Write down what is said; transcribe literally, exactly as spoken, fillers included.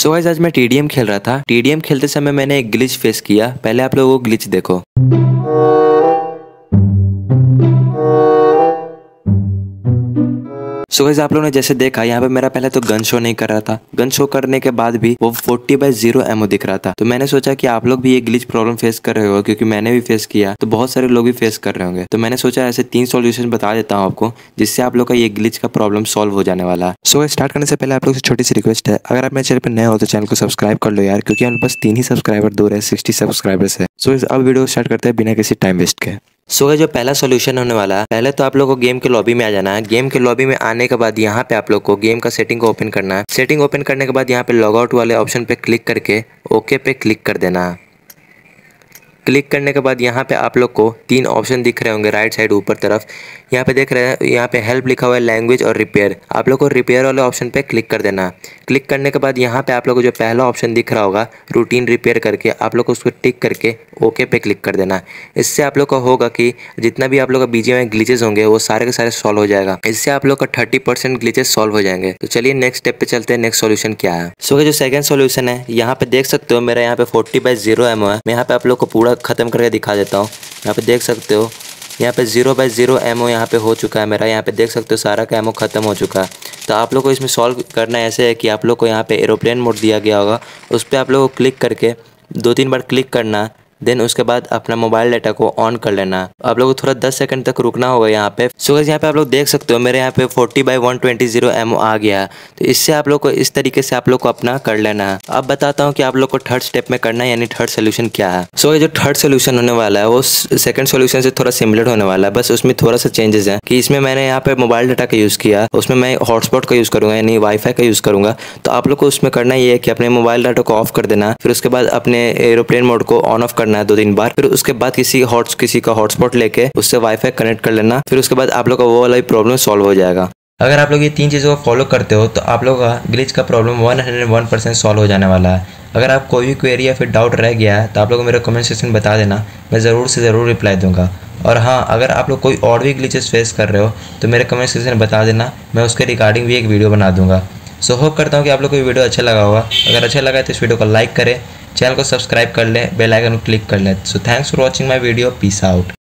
So guys आज मैं TDM खेल रहा था। टीडीएम खेलते समय मैंने एक ग्लिच फेस किया। पहले आप लोग वो ग्लिच देखो। सो गाइस आप लोगों ने जैसे देखा यहाँ पे मेरा पहले तो गन शो नहीं कर रहा था। गन शो करने के बाद भी वो फोर्टी बाई जीरो एमओ दिख रहा था। तो मैंने सोचा कि आप लोग भी ये ग्लिच प्रॉब्लम फेस कर रहे हो, क्योंकि मैंने भी फेस किया, तो बहुत सारे लोग भी फेस कर रहे होंगे। तो मैंने सोचा ऐसे तीन सॉल्यूशन बता देता हूँ आपको, जिससे आप लोग का ये ग्लिच का प्रॉब्लम सॉल्व हो जाने वाला है। सो स्टार्ट करने से पहले आप लोग से छोटी सी रिक्वेस्ट है, अगर आप मेरे चैनल पर नए हो तो चैनल को सब्सक्राइब कर लो यार, क्योंकि हम बस तीन ही सब्सक्राइबर दूर है सिक्सटी सब्सक्राइबर्स है। सो अब वीडियो स्टार्ट करते हैं बिना किसी टाइम वेस्ट के। सो so, जो पहला सॉल्यूशन होने वाला है, पहले तो आप लोग को गेम के लॉबी में आ जाना है। गेम के लॉबी में आने के बाद यहाँ पे आप लोग को गेम का सेटिंग को ओपन करना है। सेटिंग ओपन करने के बाद यहाँ पे लॉग आउट वाले ऑप्शन पे क्लिक करके ओके पे क्लिक कर देना है। क्लिक करने के बाद यहाँ पे आप लोग को तीन ऑप्शन दिख रहे होंगे राइट साइड ऊपर तरफ। यहाँ पे देख रहे हैं, यहाँ पे हेल्प लिखा हुआ है, लैंग्वेज और रिपेयर। आप लोग को रिपेयर वाले ऑप्शन पे क्लिक कर देना। क्लिक करने के बाद यहाँ पे आप लोग को जो पहला ऑप्शन दिख रहा होगा रूटीन रिपेयर करके, आप लोग को उसको टिक करके ओके पे क्लिक कर देना। इससे आप लोग का होगा कि जितना भी आप लोग का बीजीएमआई ग्लिचेस होंगे वो सारे के सारे सॉल्व हो जाएगा। इससे आप लोग का थर्टी परसेंट ग्लिचेस सॉल्व हो जाएंगे। तो चलिए नेक्स्ट स्टेप पे चलते हैं। नेक्स्ट सॉल्यूशन क्या है? सो जो सेकंड सॉल्यूशन है, यहाँ पे देख सकते हो मेरा यहाँ पे फोर्टी बाई जीरो एमओ है। मैं यहाँ पे आप लोग को पूरा खत्म करके दिखा देता हूँ। यहाँ पे देख सकते हो यहाँ पे जीरो बाई जीरो एमओ यहाँ पे हो चुका है मेरा। यहाँ पे देख सकते हो सारा का एमओ खत्म हो चुका है। तो आप लोग को इसमें सॉल्व करना ऐसे है कि आप लोग को यहाँ पे एरोप्लेन मोड दिया गया होगा, उस पर आप लोग को क्लिक करके दो तीन बार क्लिक करना। देन उसके बाद अपना मोबाइल डाटा को ऑन कर लेना। आप लोगों को थोड़ा दस सेकंड तक रुकना होगा यहाँ पे। सो गाइस यहाँ पे आप लोग देख सकते हो मेरे यहाँ पे forty by one twenty zero एमओ आ गया है। तो इससे आप लोग को इस तरीके से आप लोग को अपना कर लेना है। अब बताता हूँ कि आप लोग को थर्ड स्टेप में करना है, यानी थर्ड सोल्यूशन क्या है। सो so, जो थर्ड सोल्यूशन होने वाला है वो सेकंड सोल्यूशन से थोड़ा सिमिलर होने वाला है, बस उसमें थोड़ा सा चेंजेस है कि इसमें मैंने यहाँ पे मोबाइल डाटा का यूज़ किया, उसमें मैं हॉटस्पॉट का यूज़ करूँगा, यानी वाईफाई का यूज़ करूँगा। तो आप लोग को उसमें करना ये है कि अपने मोबाइल डाटा को ऑफ कर देना, फिर उसके बाद अपने एरोप्लेन मोड को ऑन ऑफ करना है दो तीन बार। फिर उसके बाद किसी हॉट किसी का हॉटस्पॉट लेके उससे वाईफाई कनेक्ट कर लेना। फिर उसके बाद आप लोग का वो वाला प्रॉब्लम सॉल्व हो जाएगा। अगर आप लोग ये तीन चीज़ों को फॉलो करते हो तो आप लोग का ग्लिच का problem one hundred one percent solve हो जाने वाला है। अगर आप कोई भी क्वेरी या फिर डाउट रह गया है तो आप लोग मेरे कमेंट सेक्शन में बता देना, मैं ज़रूर से ज़रूर रिप्लाई दूंगा। और हाँ, अगर आप लोग कोई और भी ग्लिचेस फेस कर रहे हो तो मेरे कमेंट सेक्शन में बता देना, मैं उसके रिगार्डिंग भी एक वीडियो बना दूंगा। सो होप करता हूँ कि आप लोग को ये वीडियो अच्छा लगा होगा। अगर अच्छा लगा तो इस वीडियो को लाइक करें, चैनल को सब्सक्राइब कर लें, बेल आइकन को क्लिक कर लें। So thanks for watching my video. Peace out.